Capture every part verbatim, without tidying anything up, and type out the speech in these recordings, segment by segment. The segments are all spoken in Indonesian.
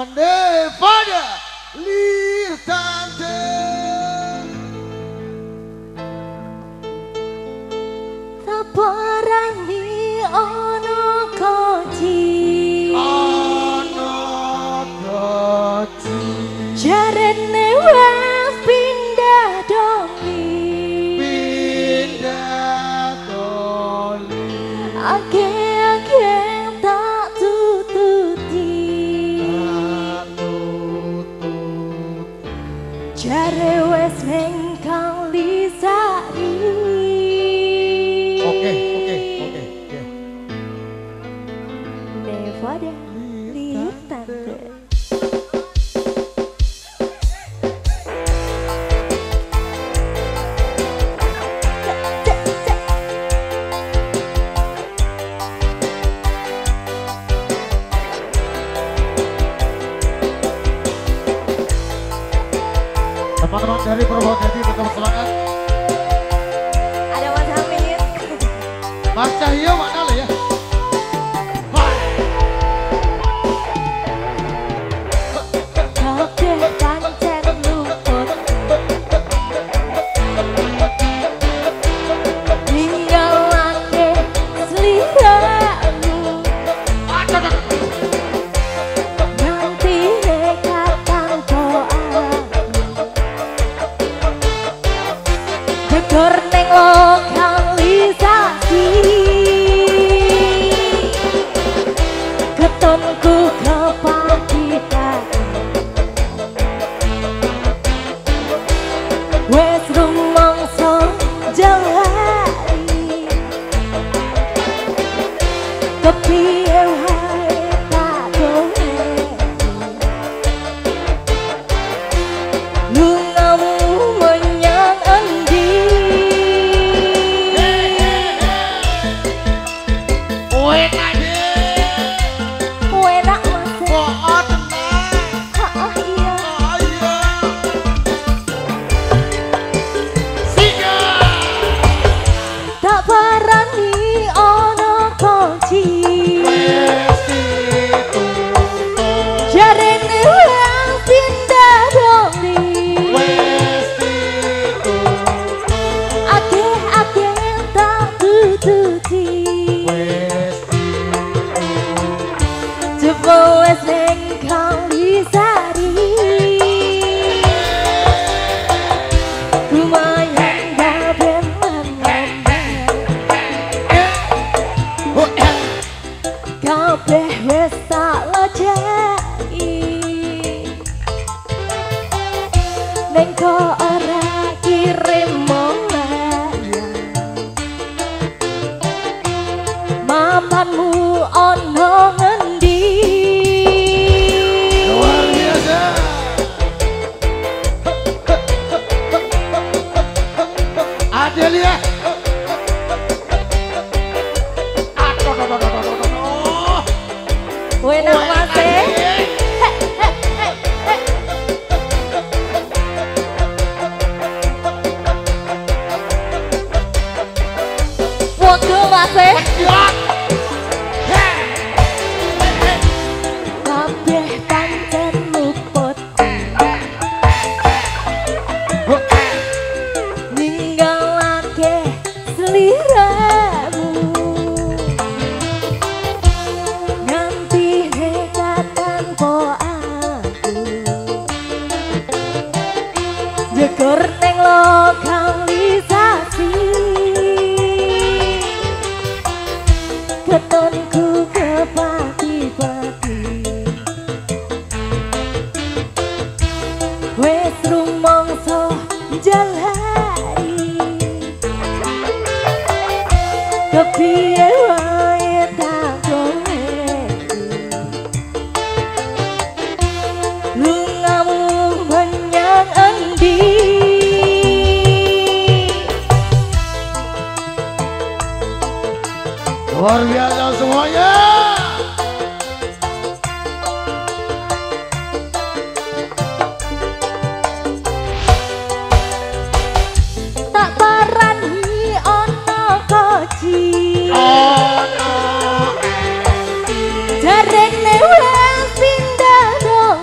Nevada Lirtante Saparani ono koci ono koci jarene wes pindah doli pindah doli age-age tak tututi tak tututi jare wes neng Kalisari. Oke oke oke oke Nevada Lirtante. teman-teman dari Purwodadi tetap semangat. Ada Mas Hamid. Mas Cahyo mana lah ya? Kabeh pancen luput ninggalake sliramu nganti nekatan doa gedor neng lokalisasi ketonku kepagitan wes rumangsa jalari kepiye wae tak golek lungamu menyang endi Enak enak mas oh tenang ah iya oh iya Sika tak parani ono kunci jarene wes pindah doli ake-ake tak tututi coba wes neng Kalisari lumayan gaben kabeh wes tak lejeki neng kok ora kirim momen mapanmu ono ngendi luar biasa Adelia aduh aduh aduh aduh aduh wenak mas e Waduh mas e kabeh pancen luput ninggalake sliramu nganti nekatan po aku jegur neng lokalisasi ketonku kepati-pati wes rumangsa jalari kepiye wae tak golek lungamu menyang endi luar biasa semuanya tak parani ono koci oh no jarene wes pindah doli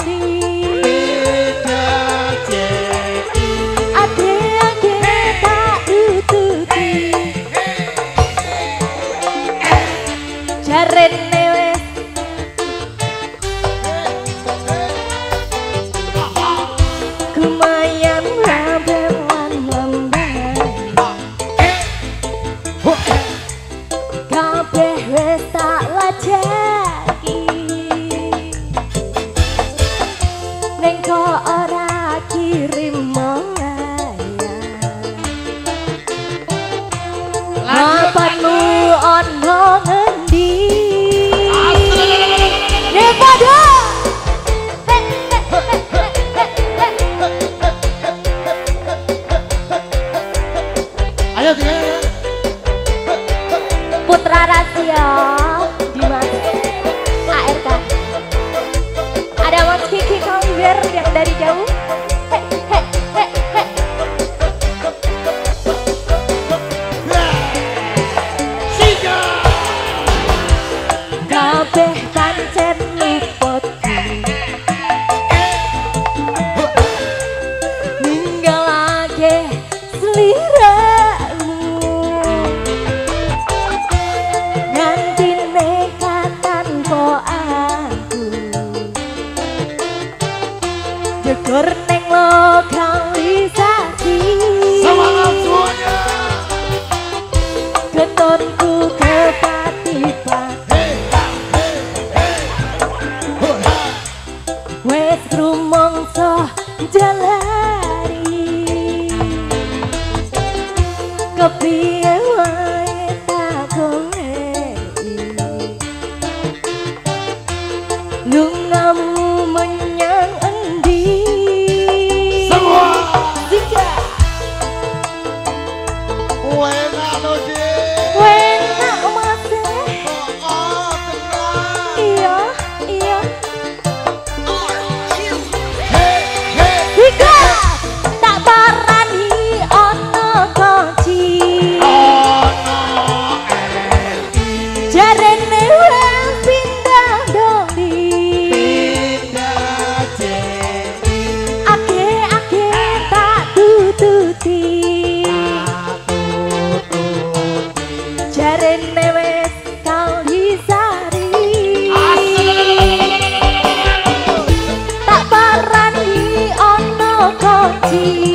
biar yang dari jauh. Hek hek hek hek. Siga. Kabeh pancen luputku ninggalake sliramu nganti nekatan kok aku jegur neng lokalisasi. Semangat semuanya. Ketonku kepatipan wes rumangsa jalari kepiye wae tak goleki lungamu menyang endi. Semua. Tiga. Enak lo Dik. Enak mas eh. Oh, tenang. Iya iya. Hei, hei. Tiga. Tak parani ono koci Ono Eli. jarene wes pindah doli Pindah jadi ake-ake tak tututi jarene wes Kalisari tak parani ono koci